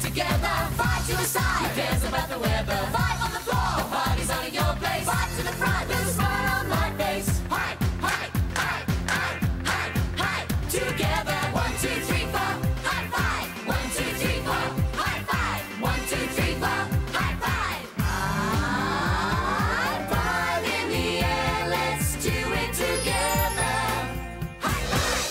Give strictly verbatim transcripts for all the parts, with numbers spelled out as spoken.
together. Fight to a side. Who cares about the weather? Fight on the floor. The party's on in your place. Fight to the front with a smile on my face. Hi, hi, hi, hi, hi, hi. Together. One, two, three, four. High five. One, two, three, four. High five. One, two, three, four. High five. High five in the air. Let's do it together. High five.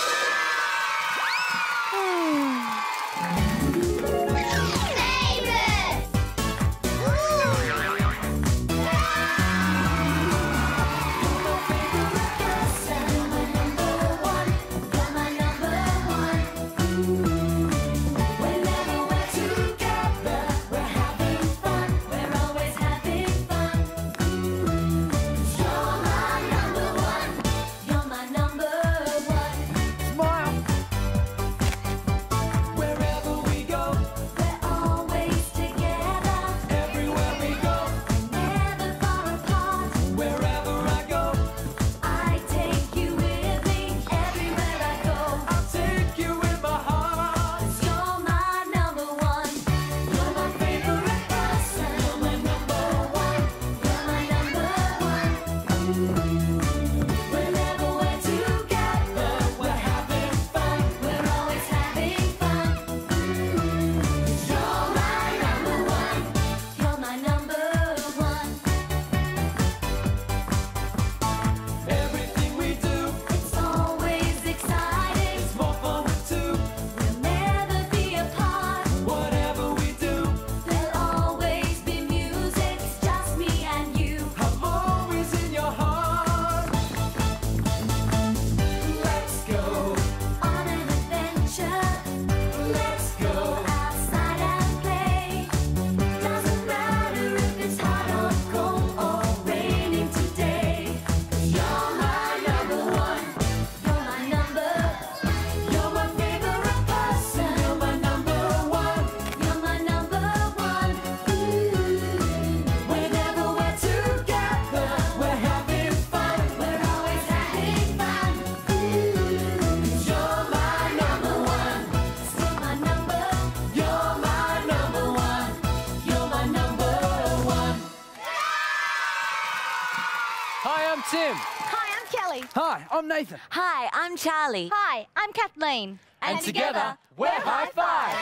Tim. Hi, I'm Kelly. Hi, I'm Nathan. Hi, I'm Charlie. Hi, I'm Kathleen. And, and together, we're Hi-five.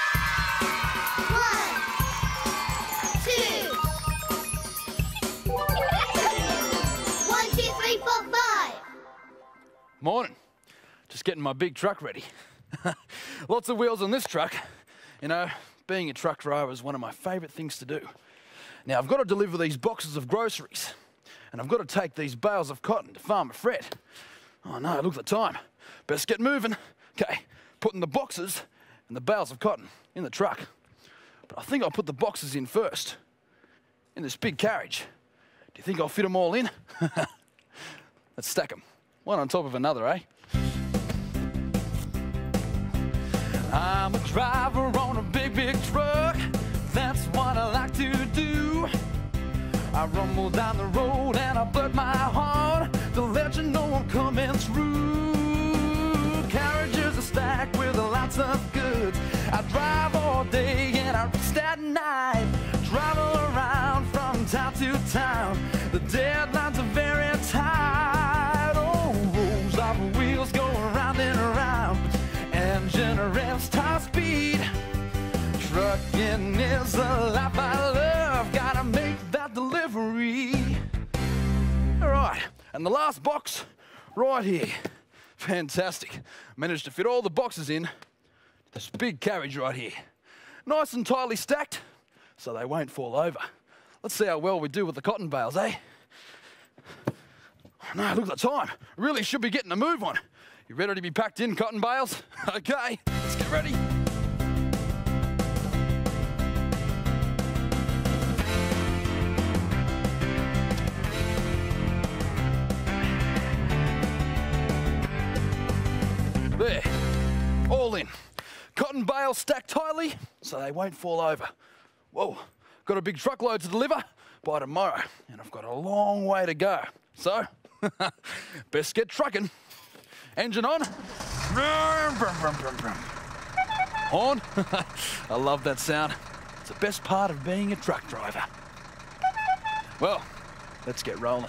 One, two. One, two, three, four, five. Morning. Just getting my big truck ready. Lots of wheels on this truck. You know, being a truck driver is one of my favourite things to do. Now, I've got to deliver these boxes of groceries. And I've got to take these bales of cotton to Farmer Fred. Oh no, look at the time. Best get moving. Okay, putting the boxes and the bales of cotton in the truck. But I think I'll put the boxes in first, in this big carriage. Do you think I'll fit them all in? Let's stack them, one on top of another, eh? I'm a driver on a big, big truck. That's what I like to do. I rumble down the road and I blurt my horn to let you know I'm coming through. Carriages are stacked with lots of goods. I drive all day and I rest at night. Travel around from town to town. The deadlines are very tight. Oh, rows of wheels go around and around. Engine revs top speed. Trucking is the life I love. Gotta make that delivery. All right, and the last box right here. Fantastic. Managed to fit all the boxes in this big carriage right here. Nice and tightly stacked, so they won't fall over. Let's see how well we do with the cotton bales, eh? No, look at the time. Really should be getting a move on. You ready to be packed in, cotton bales? Okay, let's get ready. There, all in. Cotton bales stacked tightly so they won't fall over. Whoa, got a big truckload to deliver by tomorrow, and I've got a long way to go. So, best get trucking. Engine on. Horn? I love that sound. It's the best part of being a truck driver. Well, let's get rolling.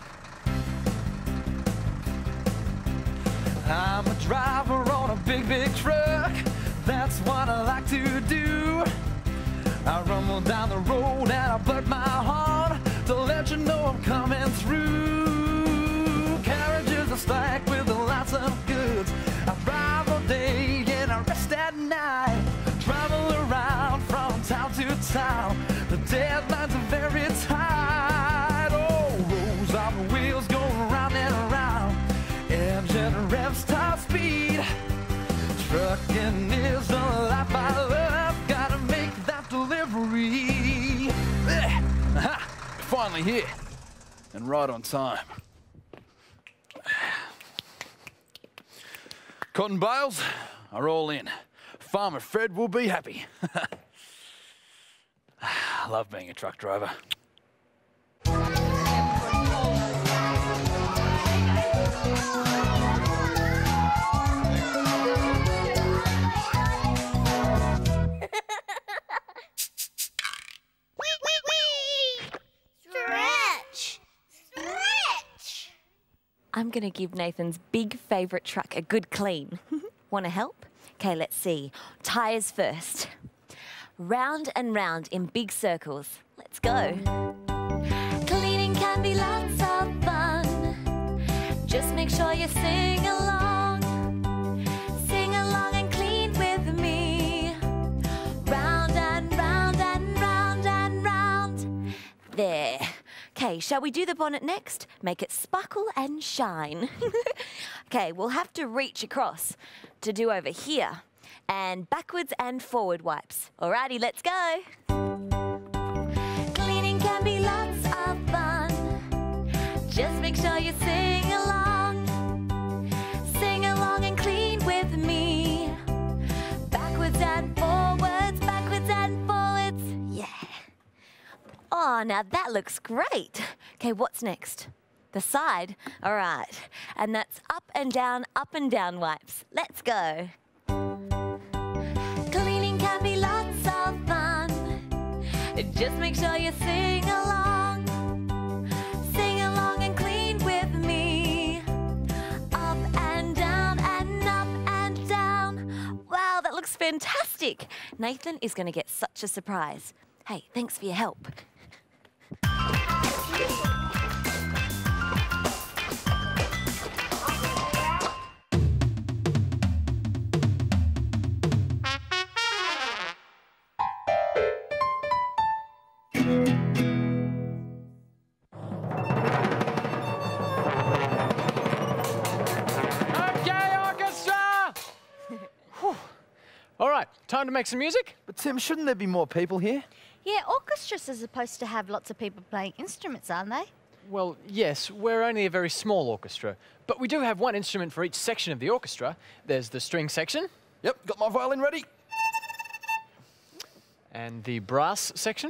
I'm a driver on a big, big truck. That's what I like to do. I rumble down the road and I blow my horn to let you know I'm coming through. Carriages are stacked with lots of goods. I drive all day and I rest at night. Travel around from town to town. The deadlines are very tight. Oh, rows of wheels go round and around. Engine revs top speed. Trucking is the life I love. Gotta make that delivery. Eh, aha, finally here. And right on time. Cotton bales are all in. Farmer Fred will be happy. I love being a truck driver. Stretch! Stretch! I'm gonna give Nathan's big favourite truck a good clean. Wanna help? Okay, let's see. Tyres first. Round and round in big circles. Let's go. Cleaning can be lots of fun. Just make sure you sing along. Sing along and clean with me. Round and round and round and round. There. Okay, shall we do the bonnet next? Make it sparkle and shine. Okay, we'll have to reach across to do over here. And backwards and forward wipes. Alrighty, let's go. Cleaning can be lots of fun. Just make sure you sing along. Sing along and clean with me. Backwards and forwards, backwards and forwards. Yeah. Oh, now that looks great. Okay, what's next? The side. All right. And that's up and down, up and down wipes. Let's go. Cleaning can be lots of fun. Just make sure you sing along. Sing along and clean with me. Up and down and up and down. Wow, that looks fantastic. Nathan is going to get such a surprise. Hey, thanks for your help. All right, time to make some music. But Tim, shouldn't there be more people here? Yeah, orchestras are supposed to have lots of people playing instruments, aren't they? Well, yes, we're only a very small orchestra, but we do have one instrument for each section of the orchestra. There's the string section. Yep, got my violin ready. And the brass section.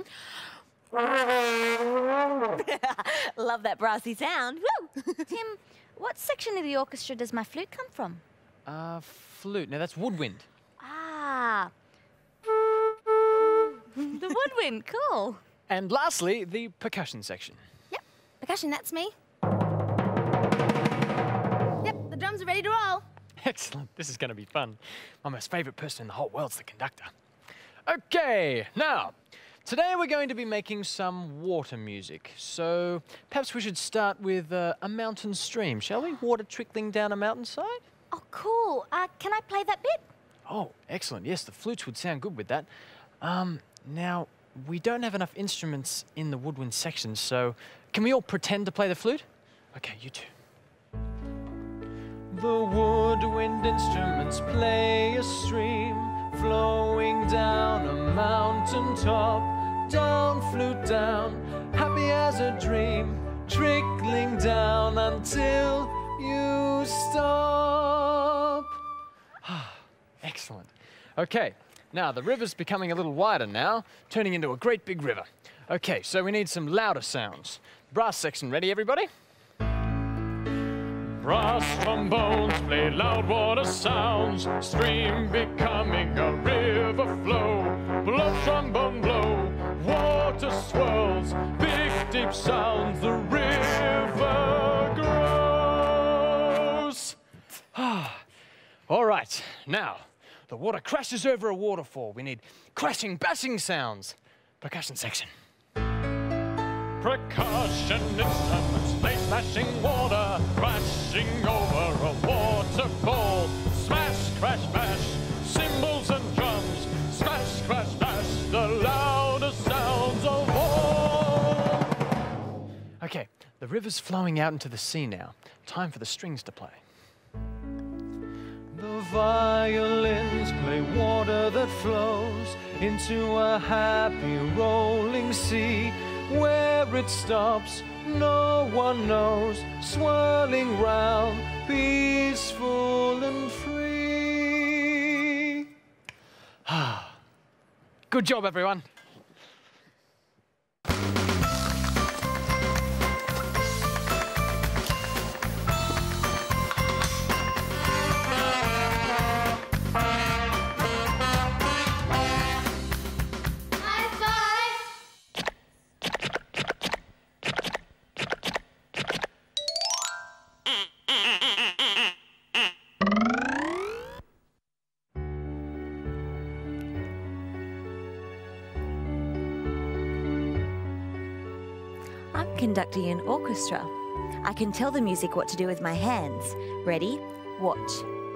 Love that brassy sound. Woo! Tim, what section of the orchestra does my flute come from? Uh, flute. Now, that's woodwind. Ah. The woodwind, cool. And lastly, the percussion section. Yep, percussion, that's me. Yep, the drums are ready to roll. Excellent. This is going to be fun. My most favourite person in the whole world's the conductor. Okay, now, today we're going to be making some water music. So perhaps we should start with uh, a mountain stream, shall we? Water trickling down a mountainside? Oh, cool. Uh, can I play that bit? Oh, excellent. Yes, the flutes would sound good with that. Um, now, we don't have enough instruments in the woodwind section, so can we all pretend to play the flute? Okay, you two. The woodwind instruments play a stream flowing down a mountain top. Down, flute down, happy as a dream, trickling down until you stop. Excellent. Okay, now the river's becoming a little wider now, turning into a great big river. Okay, so we need some louder sounds. Brass section ready, everybody? Brass trombones play loud water sounds, stream becoming a river deep sounds the river grows. All right, now, the water crashes over a waterfall. We need crashing, bashing sounds. Percussion section. Percussion instruments, they smashing water, crashing over a waterfall. Smash, crash, bash, cymbals and drums. Smash, crash, bash, the loudest sounds of all. Okay, the river's flowing out into the sea now. Time for the strings to play. The violins play water that flows into a happy rolling sea. Where it stops, no one knows, swirling round, peaceful and free. Good job, everyone. Conducting an orchestra. I can tell the music what to do with my hands. Ready? Watch.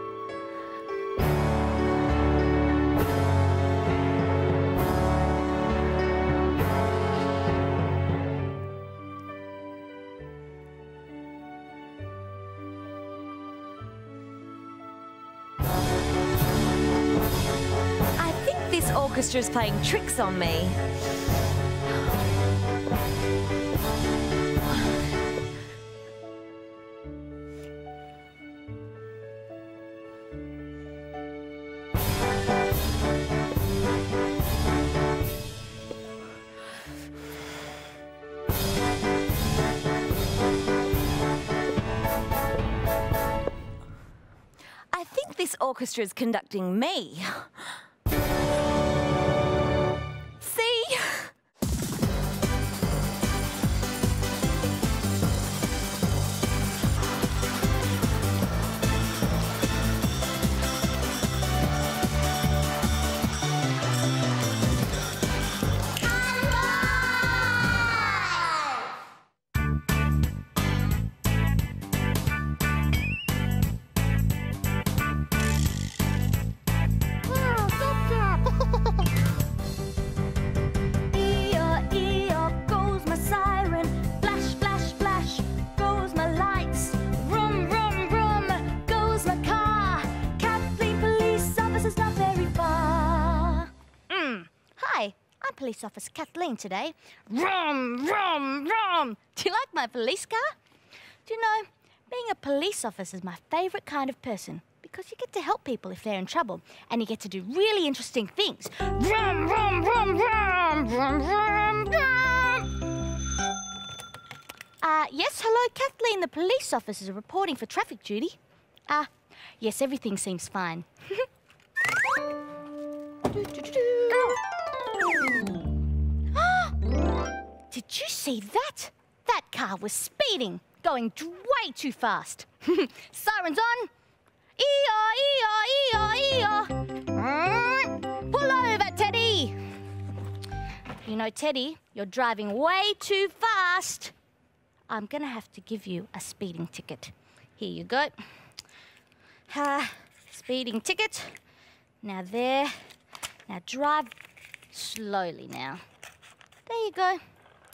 I think this orchestra is playing tricks on me. This orchestra is conducting me. See? Police Officer Kathleen today. Rum, rum, rum! Do you like my police car? Do you know, being a police officer is my favourite kind of person because you get to help people if they're in trouble and you get to do really interesting things. Rum, rum, rum, rum, rum, rum, rum! Uh, yes, hello, Kathleen. The police officers are reporting for traffic duty. Ah, uh, yes, everything seems fine. do, do, do, do. Did you see that? That car was speeding, going way too fast. Sirens on. E-oh, E-oh, E-oh, E-oh. Pull over, Teddy. You know, Teddy, you're driving way too fast. I'm going to have to give you a speeding ticket. Here you go. Uh, speeding ticket. Now there. Now drive slowly now. There you go.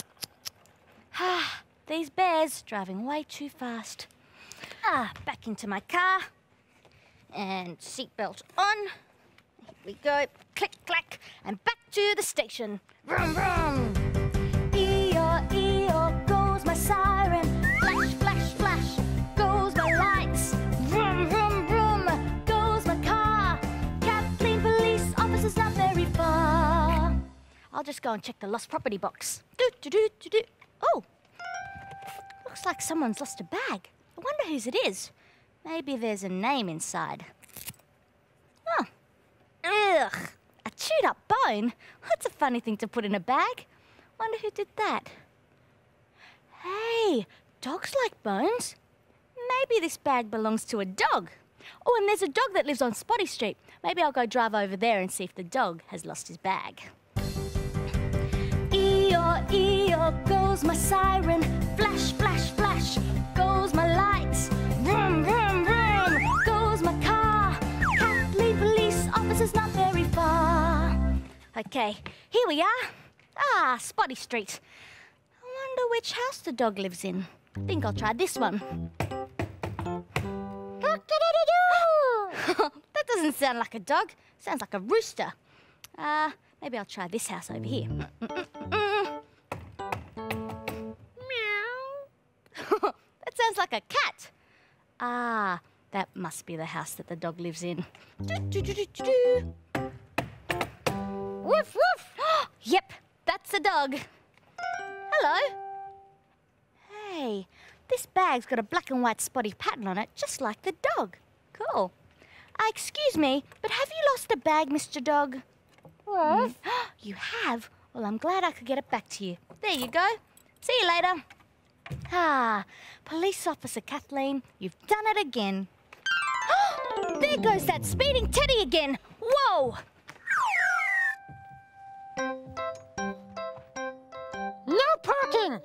Ah, these bears driving way too fast. Ah, back into my car. And seatbelt on. Here we go. Click, clack. And back to the station. Vroom, vroom. E-oh, E-oh, goes my siren. Flash, flash, flash, goes my lights. Vroom, vroom, vroom, goes my car. Kathleen police officer's not very far. I'll just go and check the lost property box. Do, do, do, do, do. Oh, looks like someone's lost a bag. I wonder whose it is. Maybe there's a name inside. Oh, ugh, a chewed up bone? That's a funny thing to put in a bag. Wonder who did that. Hey, dogs like bones. Maybe this bag belongs to a dog. Oh, and there's a dog that lives on Spotty Street. Maybe I'll go drive over there and see if the dog has lost his bag. E-o, E-o, goes my siren. Flash, flash, flash, goes my lights. Vroom, vroom, vroom, goes my car. Kathleen police officer's not very far. Okay, here we are. Ah, Spotty Street. I wonder which house the dog lives in. I think I'll try this one. That doesn't sound like a dog. Sounds like a rooster. Uh, maybe I'll try this house over here. Meow. That sounds like a cat. Ah, that must be the house that the dog lives in. Woof, woof. Yep, that's a dog. Hello. Hey, this bag's got a black and white spotty pattern on it, just like the dog. Cool. Uh, excuse me, but have you lost a bag, Mister Dog? Yes. You have? Well, I'm glad I could get it back to you. There you go. See you later. Ah, Police Officer Kathleen, you've done it again. There goes that speeding teddy again. Whoa! No parking!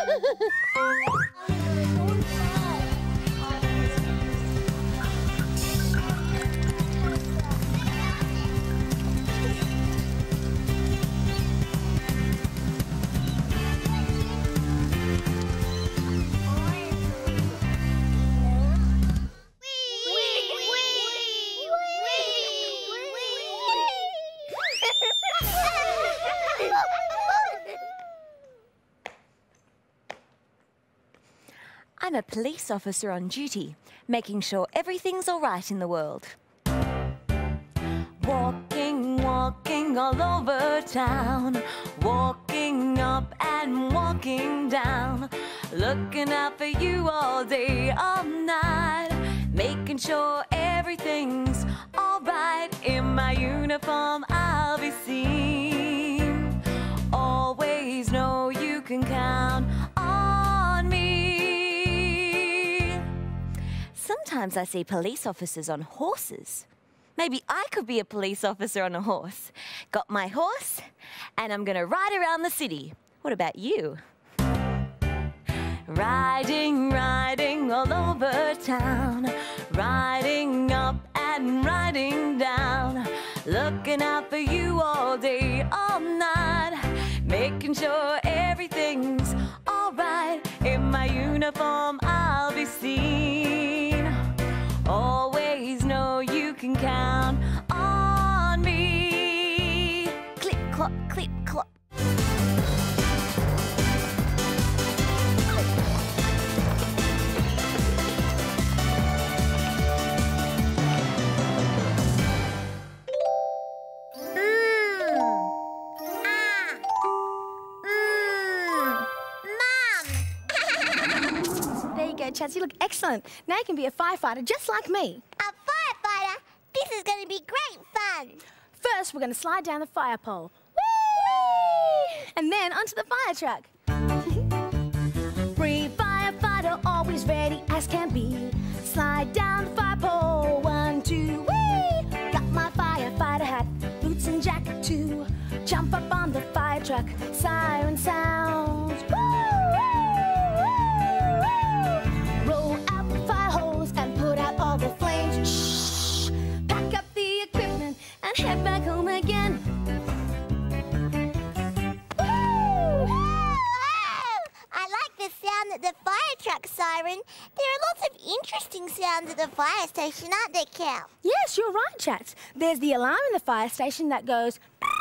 I'm a police officer on duty, making sure everything's all right in the world. Walking, walking all over town, walking up and walking down, looking out for you all day, all night, making sure everything's all right. In my uniform I'll be seen. Always know you can count on me. Sometimes I see police officers on horses. Maybe I could be a police officer on a horse. Got my horse, and I'm gonna ride around the city. What about you? Riding, riding all over town, riding up and riding down, looking out for you all day, all night, making sure everything's all right. In my uniform I'll be seen. Always know you can count on me. Clip, clop, clip, clop. Chats, you look excellent. Now you can be a firefighter just like me. A firefighter? This is going to be great fun. First, we're going to slide down the fire pole. Whee! And then onto the fire truck. Free firefighter, always ready as can be. Slide down the fire pole, one, two, whee! Got my firefighter hat, boots and jacket too. Jump up on the fire truck, siren sounds. Woo! The flames, shh, pack up the equipment and head back home again. Woo! I like the sound of the fire truck siren. There are lots of interesting sounds at the fire station, aren't there, Cal? Yes, you're right, Chats. There's the alarm in the fire station that goes...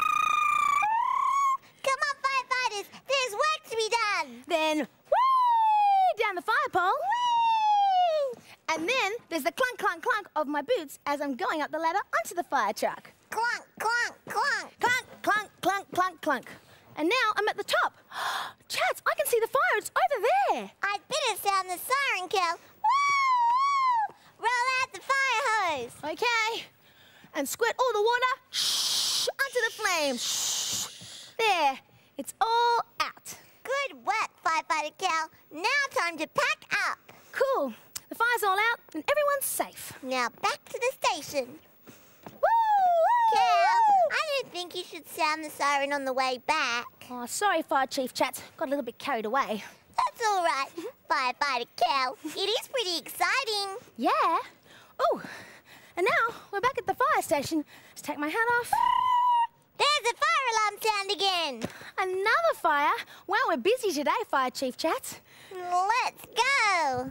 Come on, firefighters, there's work to be done. Then, whee, down the fire pole. Whee! And then there's the clunk, clunk, clunk of my boots as I'm going up the ladder onto the fire truck. Clunk, clunk, clunk. Clunk, clunk, clunk, clunk, clunk. And now I'm at the top. Chats, I can see the fire. It's over there. I'd better sound the siren, Cal. Woo! Roll out the fire hose. Okay. And squirt all the water shh, onto the flames. Shh. There. It's all out. Good work, fire. Firefighter Cal. Now time to pack up. Cool. The fire's all out and everyone's safe. Now back to the station. Woo! Cal, I don't think you should sound the siren on the way back. Oh, sorry, Fire Chief Chats. Got a little bit carried away. That's all right, Firefighter Cal. It is pretty exciting. Yeah. Oh, and now we're back at the fire station. Let's take my hat off. There's a fire alarm sound again. Another fire. Wow, we're busy today, Fire Chief Chats. Let's go.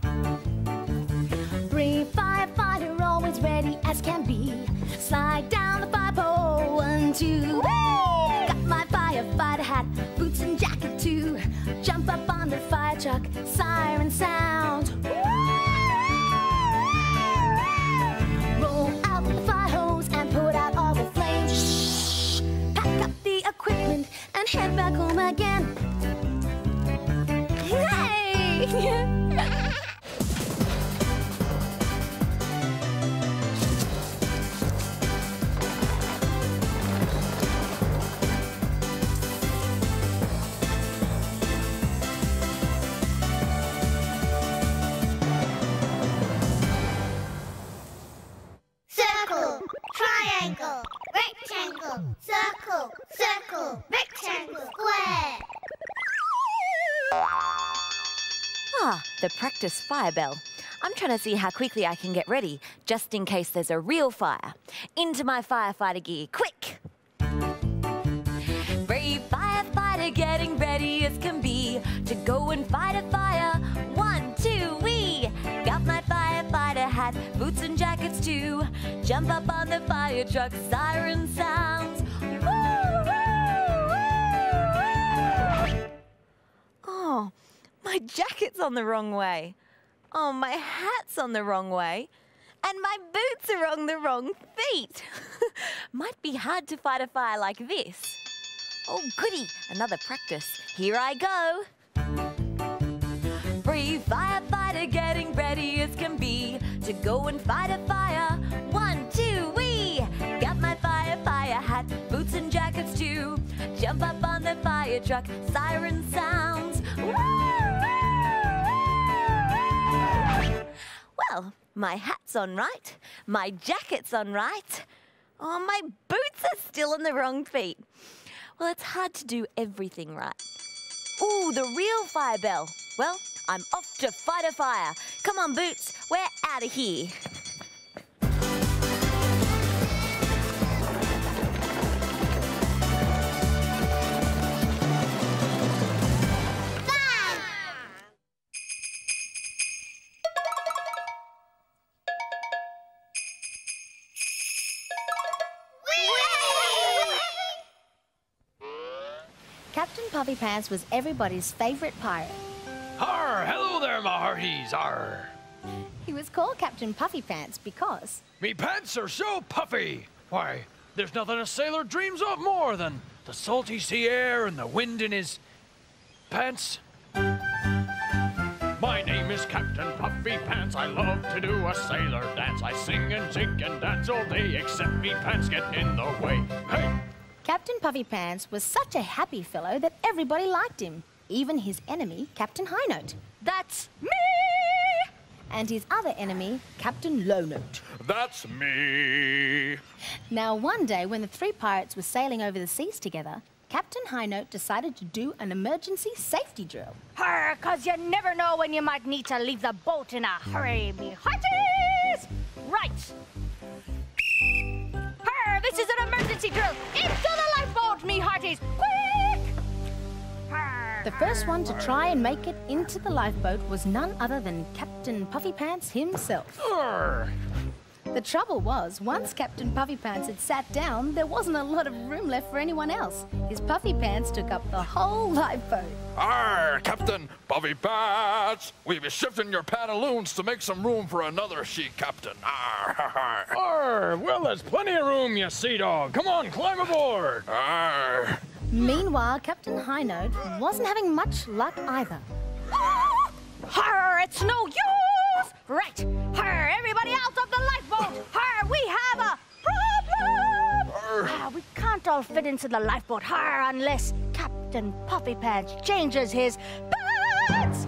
Brave firefighter, always ready as can be. Slide down the fire pole, one, two. Whee! Got my firefighter hat, boots and jacket too. Jump up on the fire truck, siren sound. Roll out the fire hose and put out all the flames. Shh. Pack up the equipment and head back home again. Hey! Circle, triangle, rectangle, circle, circle, rectangle, square. Ah, the practice fire bell. I'm trying to see how quickly I can get ready, just in case there's a real fire. Into my firefighter gear, quick! Brave firefighter getting ready as can be to go and fight a fire. One, two, we got my firefighter hat, boots and jackets too. Jump up on the fire truck, siren sounds. Woo, woo, woo, woo. Oh, my jacket's on the wrong way. Oh, my hat's on the wrong way. And my boots are on the wrong feet. Might be hard to fight a fire like this. Oh, goody, another practice. Here I go. Brave firefighter getting ready as can be to go and fight a fire. One, two, we got my firefighter hat, boots and jackets too. Jump up on the fire truck, siren sounds. Woo, woo, woo. Well, my hat's on right, my jacket's on right. Oh, my boots are still on the wrong feet. Well, it's hard to do everything right. Ooh, the real fire bell. Well, I'm off to fight a fire. Come on, Boots, we're out of here. Captain Puffy Pants was everybody's favourite pirate. Arr, hello there, my hearties, arr. He was called Captain Puffy Pants because... Me pants are so puffy. Why, there's nothing a sailor dreams of more than the salty sea air and the wind in his pants. My name is Captain Puffy Pants. I love to do a sailor dance. I sing and jig and dance all day, except me pants get in the way. Hey! Captain Puffy Pants was such a happy fellow that everybody liked him. Even his enemy, Captain High Note. That's me! And his other enemy, Captain Low Note. That's me. Now, one day when the three pirates were sailing over the seas together, Captain High Note decided to do an emergency safety drill. Her, 'cause you never know when you might need to leave the boat in a hurry, me hearties! Right. Her, this is an emergency drill. Into the lifeboat, me hearties! Quick! Her, The first one to try and make it into the lifeboat was none other than Captain Puffy Pants himself. Arr. The trouble was, once Captain Puffy Pants had sat down, there wasn't a lot of room left for anyone else. His puffy pants took up the whole lifeboat. Arr, Captain Puffy Pants. We be shifting your pantaloons to make some room for another sheet, Captain. Arr, arr, arr. Arr, well, there's plenty of room, you sea dog. Come on, climb aboard. Arr. Meanwhile, Captain High Note wasn't having much luck either. her, it's no use! Right. Her, everybody out of the lifeboat! Her, we have a problem! Ah, we can't all fit into the lifeboat, her, unless Captain Puffy Pants changes his pants! Pants!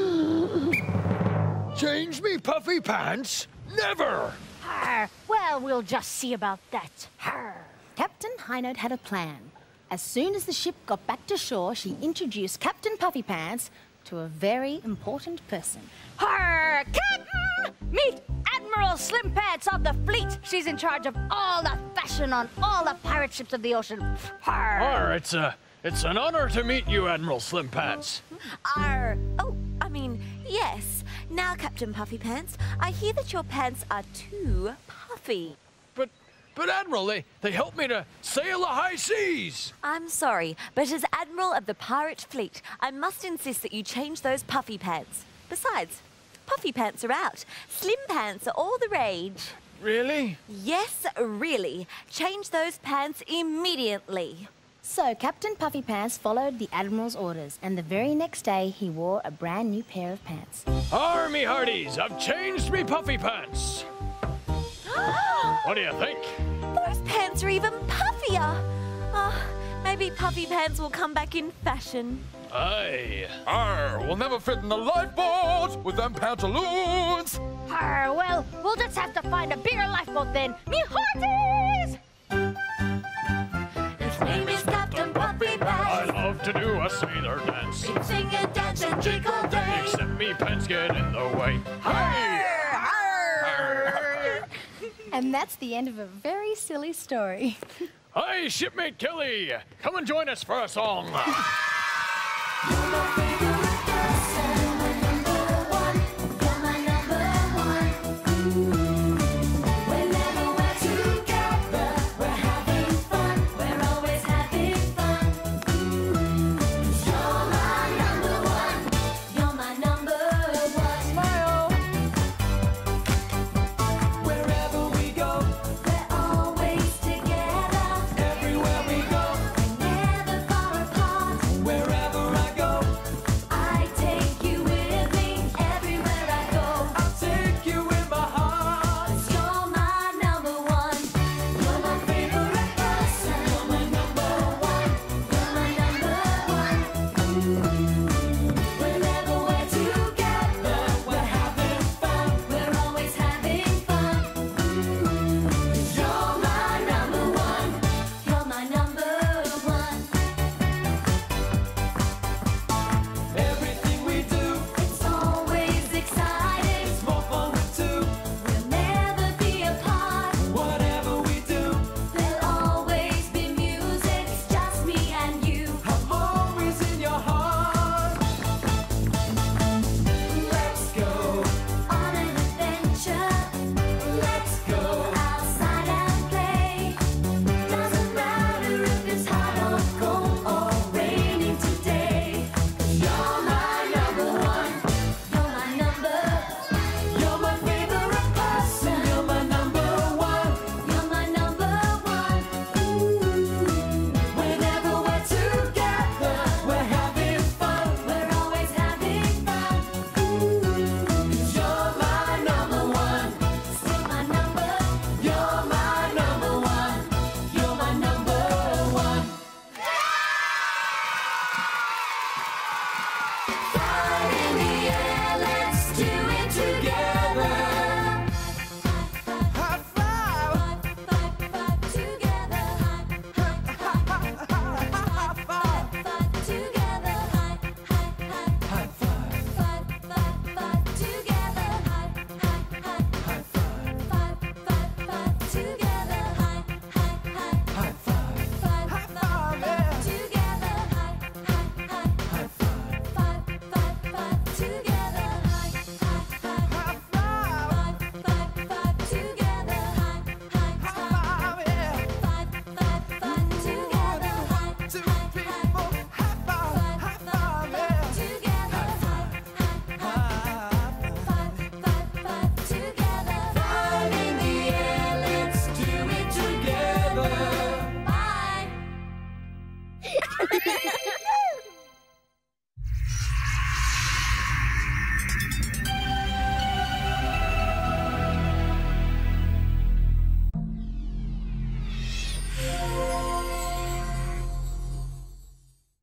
Change me puffy pants? Never! Arr, well, we'll just see about that. Arr. Captain High-Note had a plan. As soon as the ship got back to shore, she introduced Captain Puffy Pants to a very important person. Arr, Captain! Meet Admiral Slim Pants of the fleet. She's in charge of all the fashion on all the pirate ships of the ocean. Arr. Arr, it's a, it's an honor to meet you, Admiral Slim Pants. Arr. Oh, I mean, yes. Now, Captain Puffy Pants, I hear that your pants are too puffy. But, but Admiral, they, they helped me to sail the high seas. I'm sorry, but as Admiral of the pirate fleet, I must insist that you change those puffy pants. Besides, puffy pants are out. Slim pants are all the rage. Really? Yes, really. Change those pants immediately. So Captain Puffy Pants followed the Admiral's orders, and the very next day he wore a brand new pair of pants. Army hearties, I've changed me puffy pants. What do you think? Those pants are even puffier. Oh, maybe puffy pants will come back in fashion. Aye. Arr, we'll never fit in the lifeboat with them pantaloons. Arr, well, we'll just have to find a bigger lifeboat then. Me hearties! His name is Captain Puffy I Pants. love to do a sailor dance. He'd sing and dance and jig all day. Except me pants get in the way. Hey! And that's the end of a very silly story. Hi, shipmate Kelly. Come and join us for a song. You're my